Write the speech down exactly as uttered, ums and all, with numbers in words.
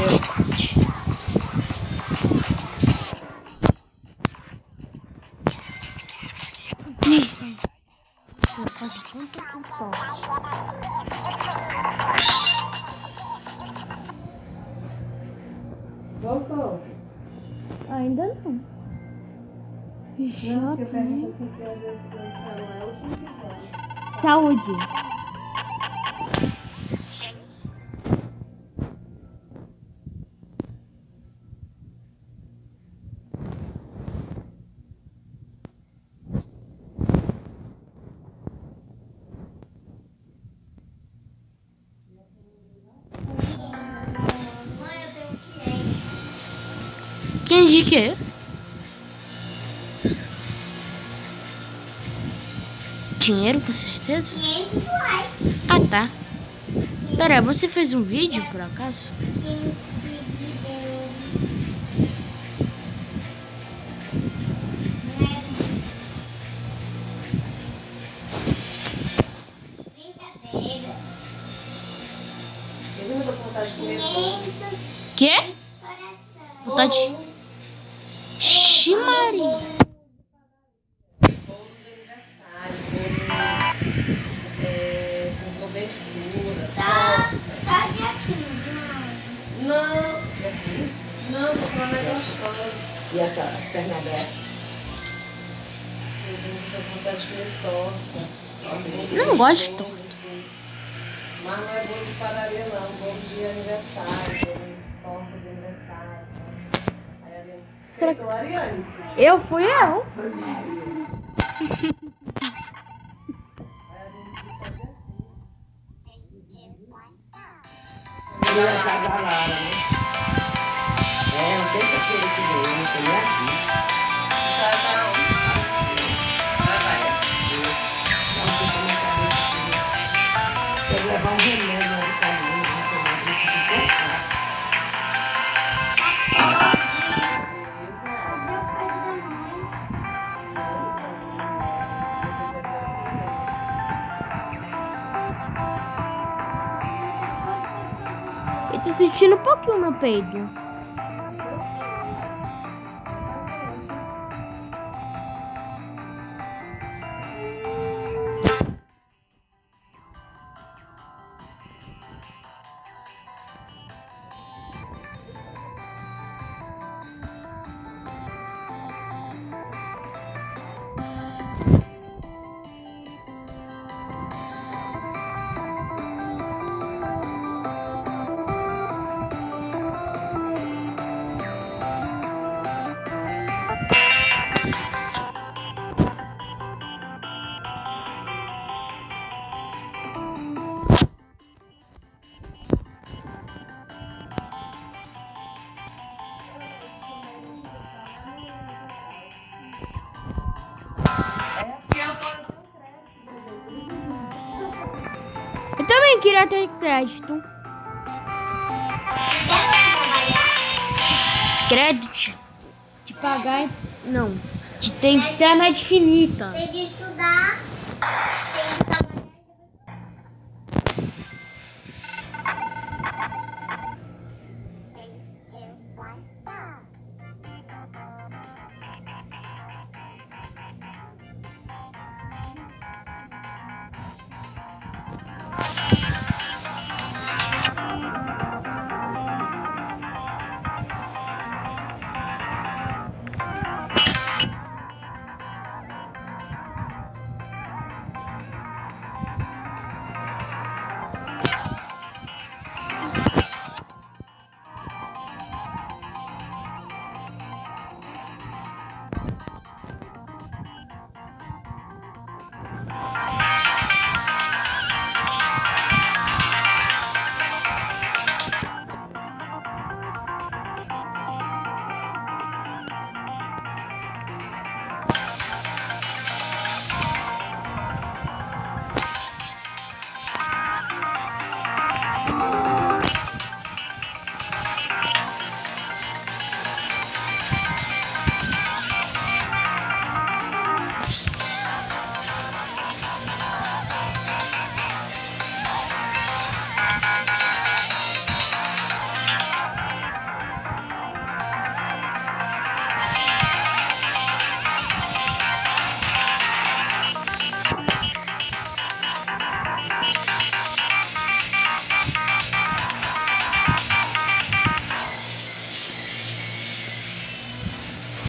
Vou fazer ponto com toque. Voltou? Ainda não. Não, porque eu Já pergunto tem. se é o último episódio. Saúde. Quem de quê? Dinheiro, com certeza? quinhentos likes. Ah, tá. Pera, você fez um vídeo, por acaso? quinze seguidores. Brincadeira. Eu não tô com vontade de comer pão. quinhentos Quê? coração. Vontade. Ximari. Bolo de aniversário, bolo é, com cobertura. Só, só dia quinze, não. Não, dia quinze? Não, tô falando é gostoso. E essa perna aberta? Eu não tô com vontade de comer torta. Não gosto de Bolo, torta. assim. Mas não é bolo de padaria, não. Bolo de aniversário, bolo de torta de aniversário. Aí a Ariane. Será Então, Ariane. Eu fui eu. Aí a Ariane disse fazer assim. E a casa Lara, né? É, uma terça-feira que vem, não tem nem aqui. Já tá onde? Vai, vai. Não tem como a cabeça aqui. Quer levar um remédio lá no caminho, não tomar isso de cortar. Eu tô sentindo um pouquinho no peito. Eu também queria ter crédito. Crédito. De pagar. Não. De ter internet infinita. Tem de estudar.